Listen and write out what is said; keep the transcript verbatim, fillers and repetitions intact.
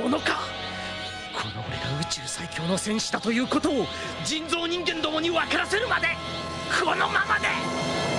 ものか。この俺が宇宙最強の戦士だということを人造人間どもに分からせるまでこのままで。